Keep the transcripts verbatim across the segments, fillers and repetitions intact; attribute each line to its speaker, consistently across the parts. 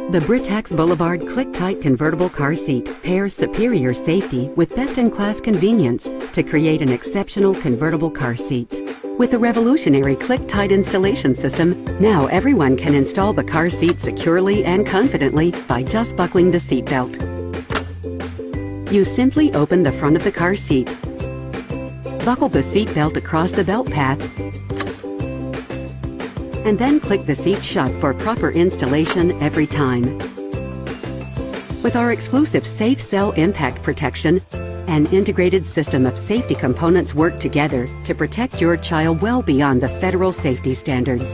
Speaker 1: The Britax Boulevard ClickTight convertible car seat pairs superior safety with best-in-class convenience to create an exceptional convertible car seat. With a revolutionary ClickTight installation system, now everyone can install the car seat securely and confidently by just buckling the seatbelt. You simply open the front of the car seat, buckle the seatbelt across the belt path, and then click the seat shut for proper installation every time. With our exclusive Safe Cell Impact Protection, an integrated system of safety components work together to protect your child well beyond the federal safety standards.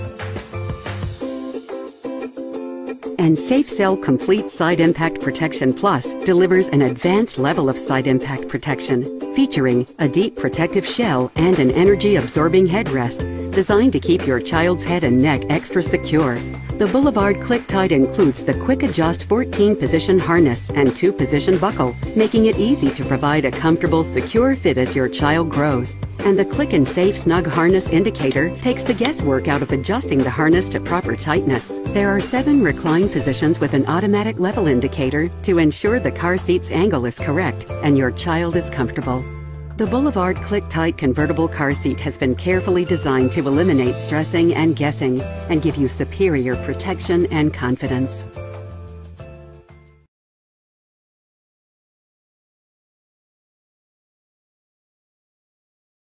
Speaker 1: And Safe Cell Complete Side Impact Protection Plus delivers an advanced level of side impact protection, featuring a deep protective shell and an energy-absorbing headrest designed to keep your child's head and neck extra secure. The Boulevard ClickTight includes the Quick Adjust fourteen position harness and two position buckle, making it easy to provide a comfortable, secure fit as your child grows. And the Click Safe Snug Harness Indicator takes the guesswork out of adjusting the harness to proper tightness. There are seven recline positions with an automatic level indicator to ensure the car seat's angle is correct and your child is comfortable. The Boulevard ClickTight convertible car seat has been carefully designed to eliminate stressing and guessing and give you superior protection and confidence.